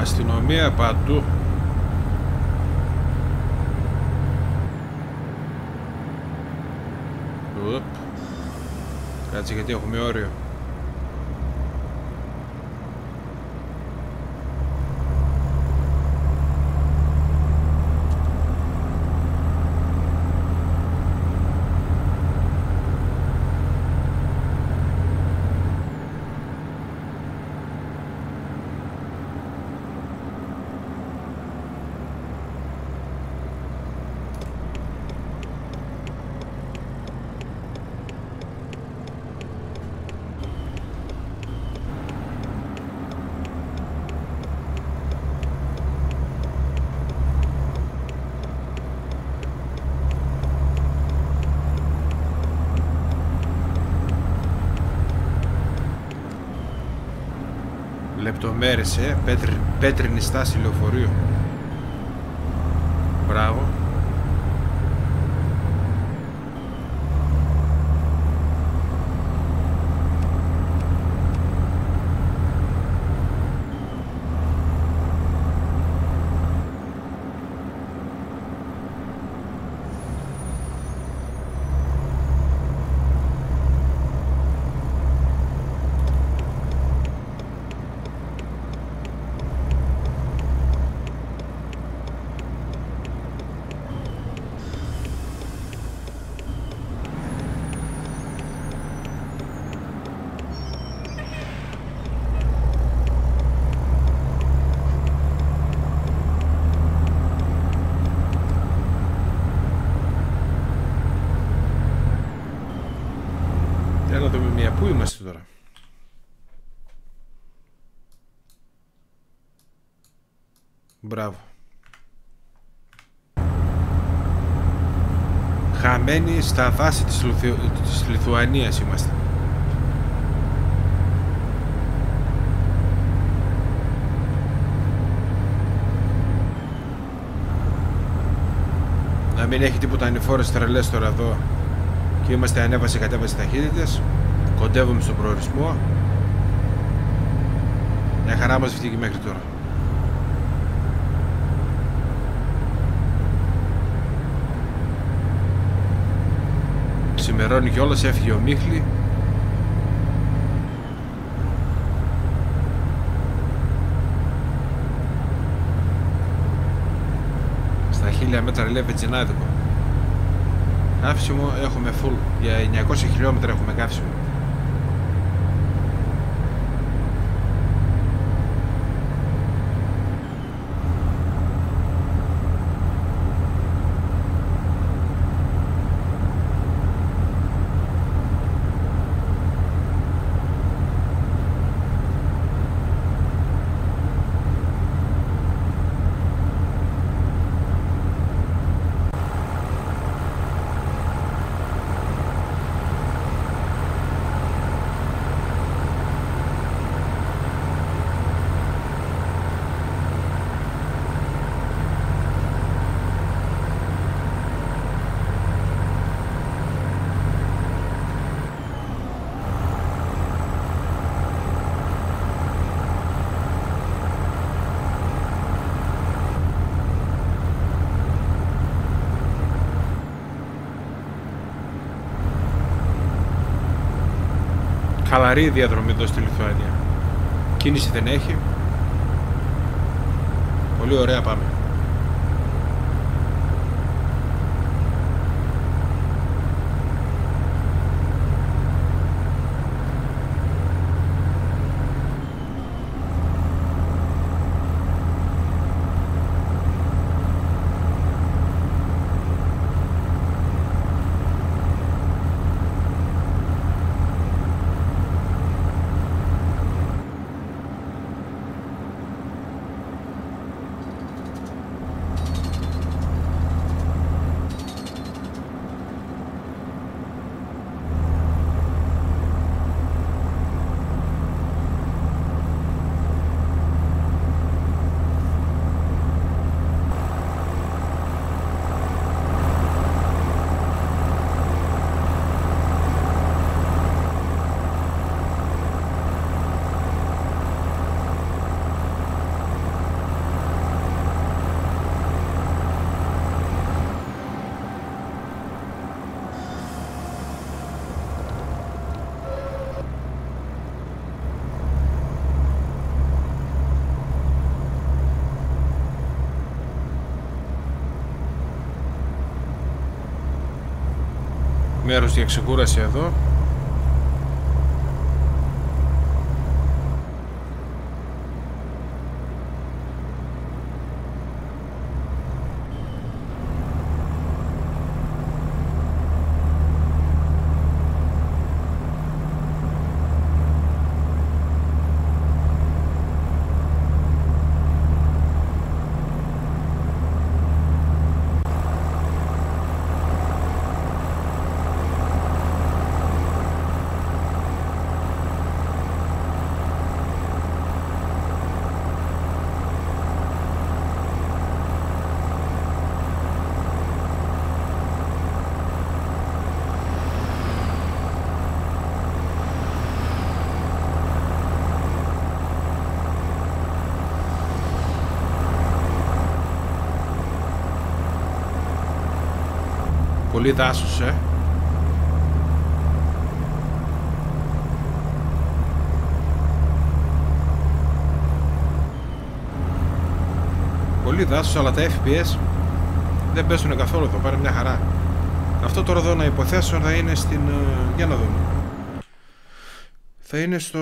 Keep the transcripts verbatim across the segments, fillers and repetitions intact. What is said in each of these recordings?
Αστυνομία παντού. Ουπ. Κάτσε γιατί έχουμε όριο. Λεπτομέρειες, ε, Πέτρι, πέτρινη στάση λεωφορείου. Μπράβο. Πού είμαστε τώρα? Μπράβο. Χαμένοι στα δάση της, Λουθιο... της Λιθουανίας είμαστε. Να μην έχει τίποτα ανηφόρες τρελές τώρα εδώ και είμαστε ανέβαση κατέβαση ταχύτητες. Κοντεύουμε στον προορισμό. Μια χαρά μας βγήκε μέχρι τώρα. Ξημερώνει κιόλας, έφυγε ο Μίχλη. Στα χίλια μέτρα λέει βενζινάδικο. Καύσιμο έχουμε full. Για εννιακόσια χιλιόμετρα έχουμε καύσιμο. Χαλαρή η διαδρομή εδώ στη Λιθουανία. Κίνηση δεν έχει. Πολύ ωραία πάμε. μέρος για ξεκούραση εδώ. Πολύ δάσος, ε. Πολύ δάσος, αλλά τα εφ πι ες δεν πέσουνε καθόλου εδώ, πάρε μια χαρά. Αυτό τώρα εδώ να υποθέσω θα είναι στην... Για να δούμε. Θα είναι στο...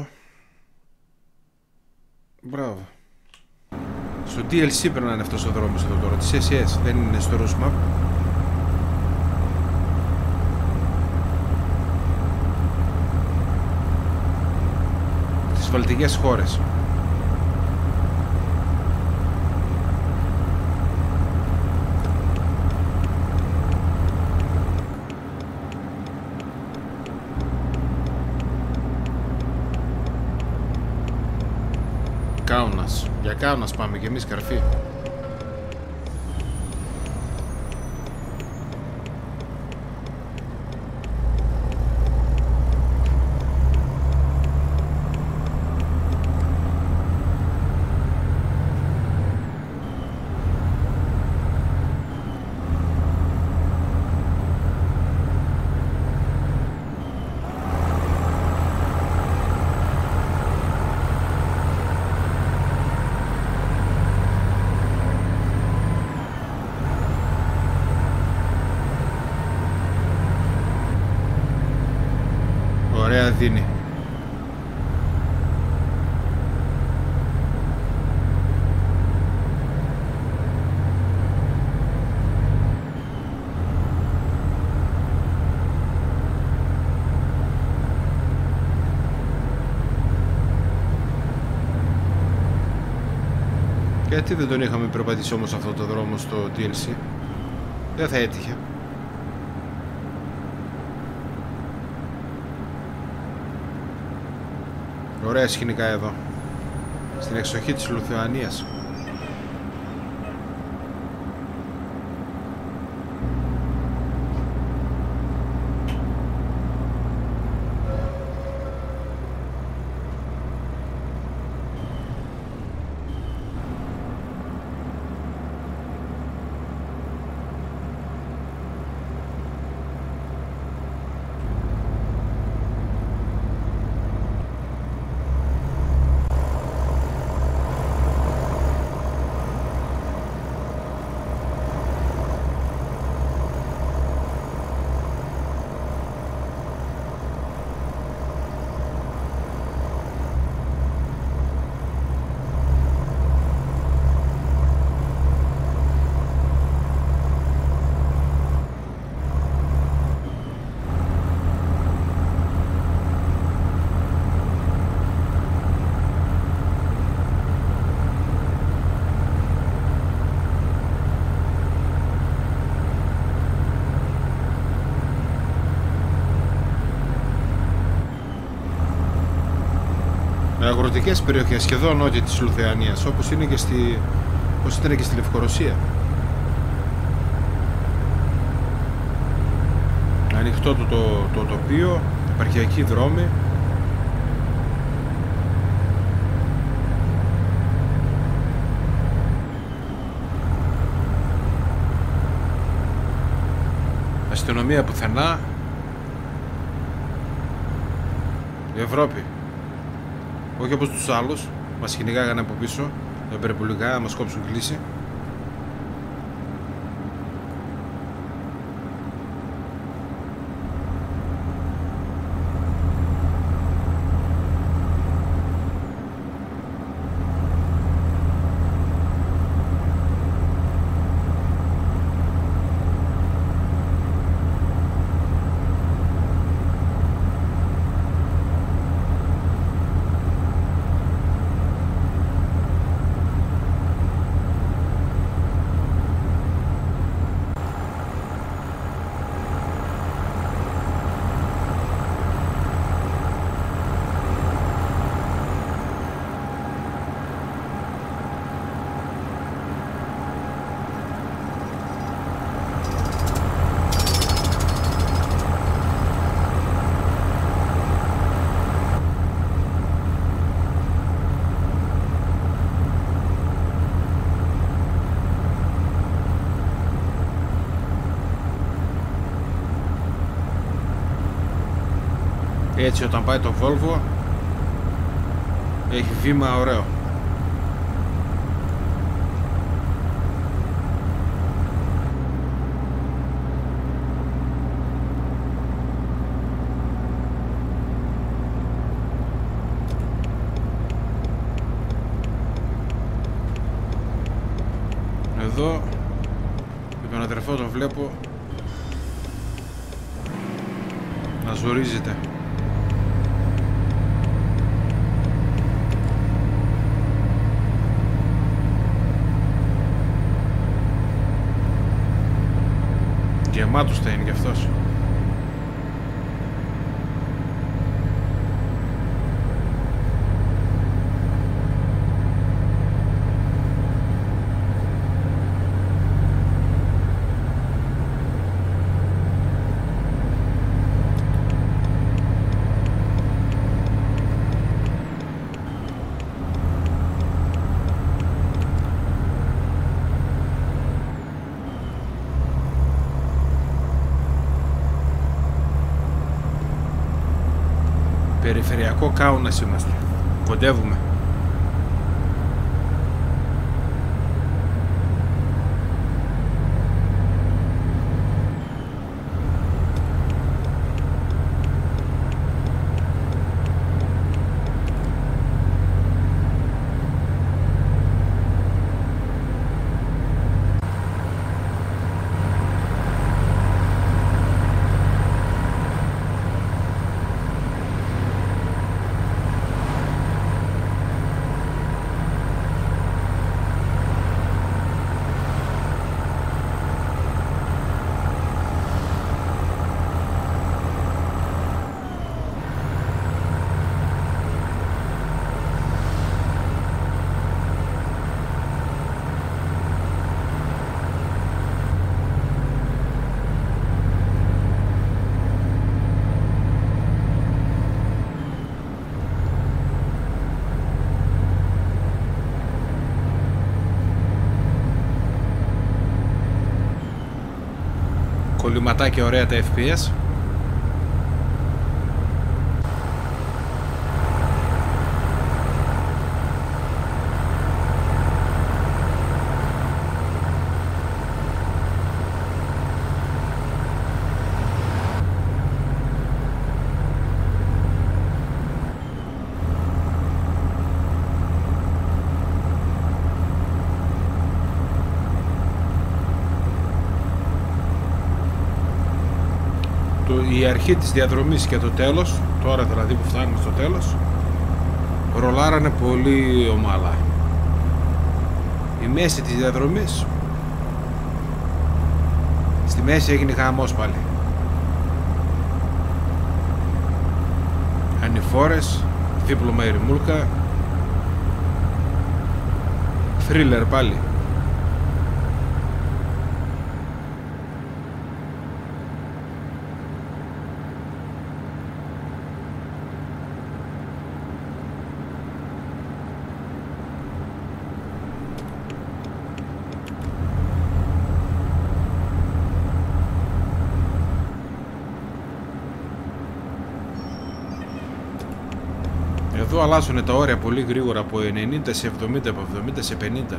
Μπράβο. Στο ντι ελ σι πρέπει να είναι αυτός ο δρόμος εδώ τώρα, της ες ι ες, δεν είναι στο Route Map. Τις βαλτικές χώρες. Κάουνας. Για Κάουνας πάμε κι εμείς, καρφί. Ωραία δίνει. Γιατί δεν τον είχαμε περπατήσει όμως αυτό το δρόμο στο ντι ελ σι? Δεν θα έτυχε. Ωραία σκηνικά εδώ, στην εξοχή της Λιθουανίας. Αγροτικές περιοχές σχεδόν νότια της Λιθουανίας, όπως είναι και στη, όπως ήταν και στη Λευκορωσία. Ανοιχτό το, το, το τοπίο, επαρχιακοί δρόμοι. Αστυνομία πουθενά. Η Ευρώπη. Όχι όπως τους άλλους, μας κυνηγάγανε από πίσω, τα υπερπολικά, να μας κόψουν κλίση. Έτσι όταν πάει το Volvo έχει βήμα ωραίο. Εδώ τον αδερφό τον βλέπω να ζορίζεται. Γεμάτος θα είναι κι αυτός. Περιφερειακό Κάουνας είμαστε. Κοντεύουμε. Κολληματάκια ωραία τα εφ πι ες. Η αρχή της διαδρομής και το τέλος, τώρα δηλαδή που φτάνουμε στο τέλος, ρολάρανε πολύ ομαλά. Η μέση της διαδρομής, στη μέση έγινε χαμός πάλι. Ανηφόρες, δίπλωμα η ρημούλκα, θρίλερ πάλι. Εδώ αλλάζουν τα όρια πολύ γρήγορα, από ενενήντα σε εβδομήντα, από εβδομήντα σε πενήντα.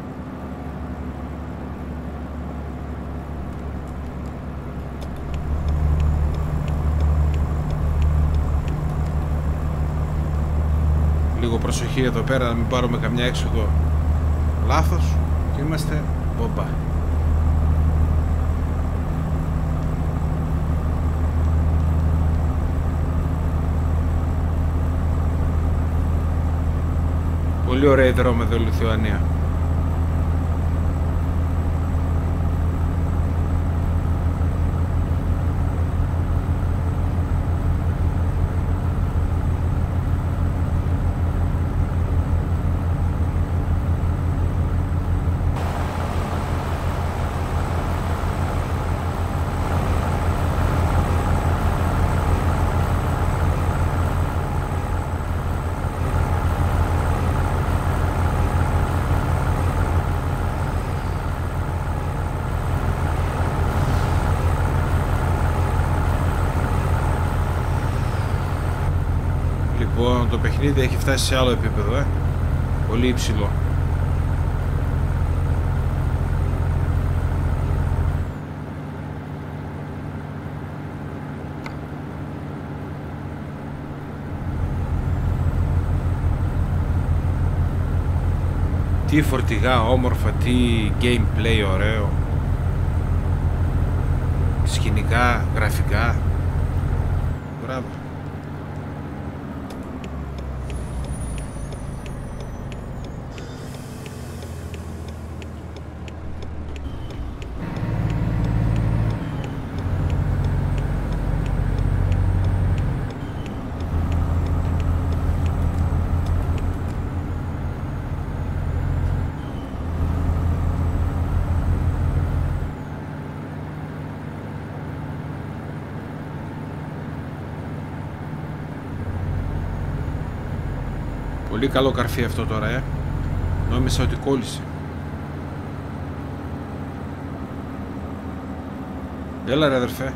Λίγο προσοχή εδώ πέρα να μην πάρουμε καμιά έξοδο λάθος και είμαστε μπομπά. Πολύ ωραία η δρόμη εδώ, Λιθουανία. Λοιπόν, το παιχνίδι έχει φτάσει σε άλλο επίπεδο, ε. Πολύ υψηλό. Τι φορτηγά όμορφα, τι gameplay ωραίο. Σκηνικά, γραφικά. Μπράβο. Πολύ καλό καρφί αυτό τώρα, ε. Νόμιζα ότι κόλλησε. Έλα ρε αδερφέ.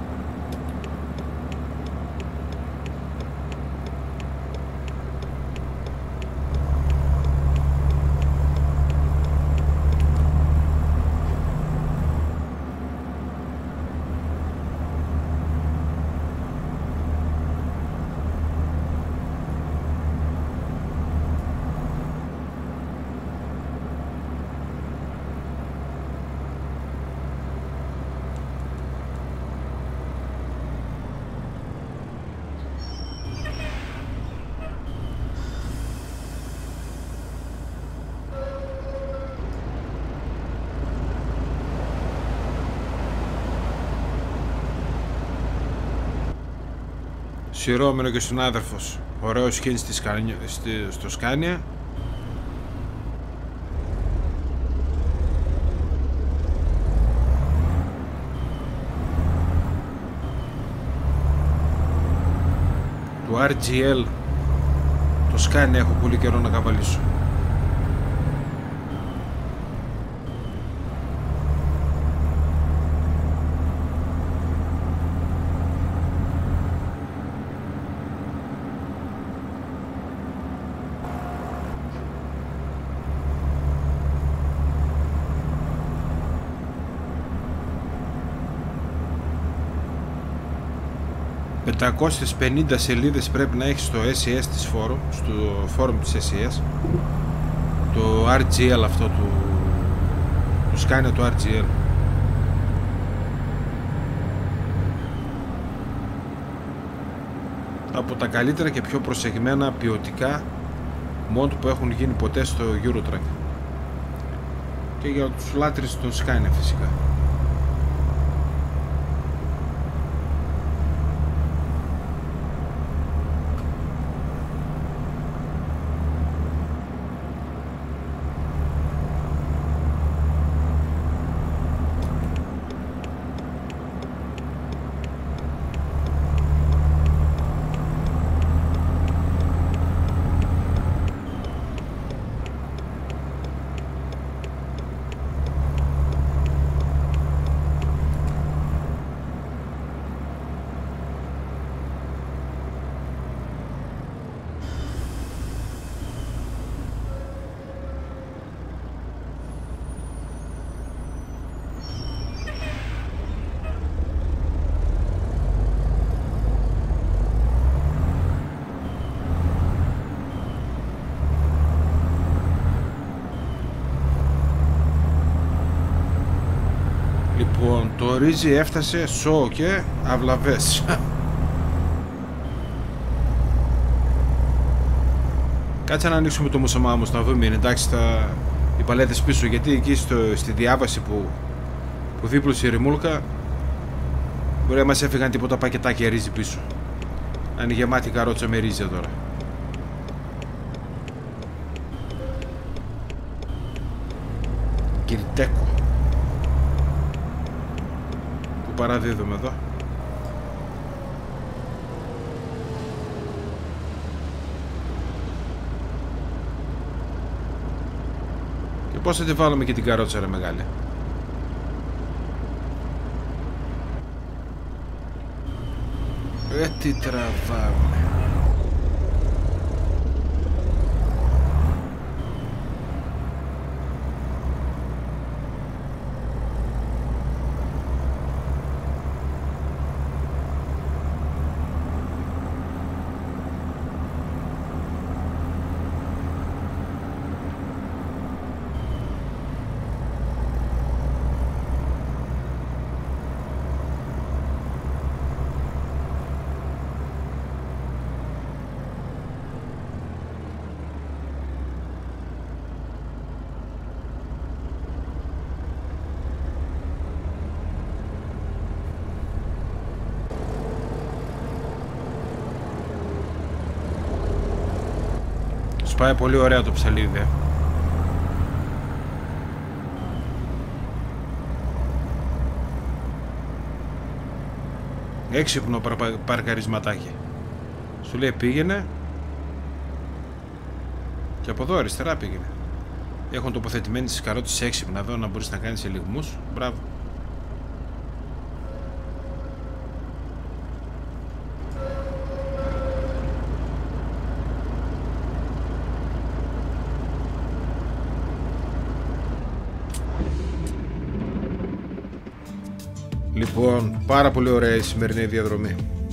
Σιρώμενο και συνάδελφος. Ωραίο σκιν στη Σκάνια, στη, στο Σκάνια. Του αρ τζι ελ. Το Σκάνια έχω πολύ καιρό να καβαλήσω. πεντακόσιες πενήντα σελίδες πρέπει να έχει στο ες ι ες της φόρουμ, στο φόρουμ της ες ι ες. Το αρ τζι ελ αυτό του, του Scania του αρ τζι ελ. Από τα καλύτερα και πιο προσεγμένα ποιοτικά mod που έχουν γίνει ποτέ στο Eurotrack. Και για τους λάτρεις των Scania φυσικά. Λοιπόν, το ρύζι έφτασε σο και αυλαβές. Κάτσε να ανοίξουμε το μουσαμά όμως να δούμε, είναι εντάξει τα... οι παλέτες πίσω, γιατί εκεί στο... στη διάβαση που, που δίπλωσε η ρημούλκα μπορεί να μας έφυγαν τίποτα πακετάκια ρύζι πίσω. Να είναι γεμάτη καρότσα με ρύζι τώρα. Κυρτέκο που παραδίδουμε εδώ. Και πώς θα τη βάλουμε και την καρότσα ρε μεγάλη. Ε, τι τραβάμε. πάει πολύ ωραία το ψαλίδι. Έξυπνο παρκαρισματάκι. Σου λέει πήγαινε. Και από εδώ αριστερά πήγαινε. Έχουν τοποθετημένες τις καρότες έξυπνα εδώ να μπορείς να κάνεις ελιγμούς. Μπράβο. Λοιπόν, πάρα πολύ ωραία η σημερινή διαδρομή.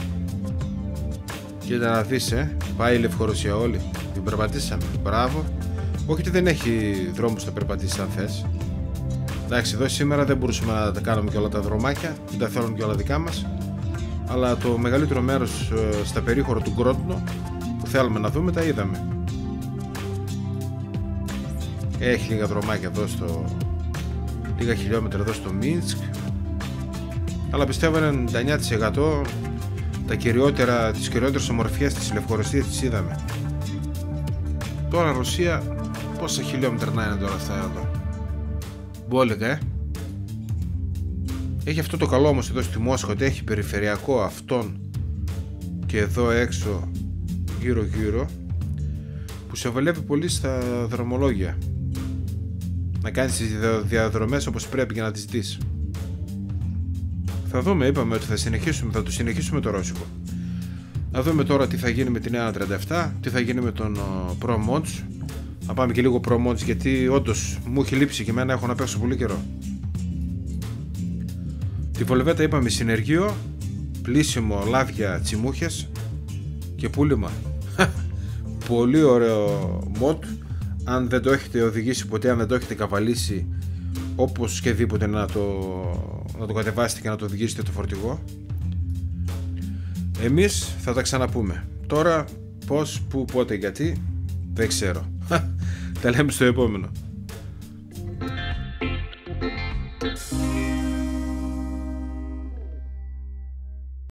Κοίτα να δεις, ε, πάει η Λευκορωσία όλη. Την περπατήσαμε, μπράβο. Όχι ότι δεν έχει δρόμους να περπατήσεις αν θες. Εντάξει, εδώ σήμερα δεν μπορούσαμε να τα κάνουμε και όλα τα δρομάκια, δεν τα θέλουν και όλα δικά μας. Αλλά το μεγαλύτερο μέρος ε, στα περίχωρα του Γκρόντνο που θέλουμε να δούμε τα είδαμε. Έχει λίγα δρομάκια εδώ στο... λίγα χιλιόμετρα εδώ στο Μίνσκ. Αλλά πιστεύω ενενήντα εννιά τοις εκατό τα κυριότερα, τις κυριότερες ομορφιές της Λευκορωσίας τις είδαμε. Τώρα Ρωσία, πόσα χιλιόμετρα να είναι τώρα αυτά εδώ? Μπόλικα, ε. Έχει αυτό το καλό όμως εδώ στη Μόσχα, ότι έχει περιφερειακό αυτόν και εδώ έξω γύρω γύρω, που σε βολεύει πολύ στα δρομολόγια να κάνεις τις διαδρομές όπως πρέπει για να τις δεις. Θα δούμε, είπαμε ότι θα συνεχίσουμε, θα το συνεχίσουμε το ρώσικο. Να δούμε τώρα τι θα γίνει με την ένα τριάντα επτά, τι θα γίνει με τον uh, Pro Mods. Να πάμε και λίγο Pro Mods, γιατί όντως μου έχει λείψει και εμένα, έχω να παίξω πολύ καιρό. Τη Βολβέτα είπαμε συνεργείο, πλήσιμο, λάδια, τσιμούχες και πούλημα. Πολύ ωραίο mod. Αν δεν το έχετε οδηγήσει ποτέ, αν δεν το έχετε καβαλήσει, όπως και δίποτε να το, να το κατεβάσετε και να το οδηγήσετε το φορτηγό. Εμείς θα τα ξαναπούμε. Τώρα πώς, πού, πότε, γιατί δεν ξέρω. Τα λέμε στο επόμενο.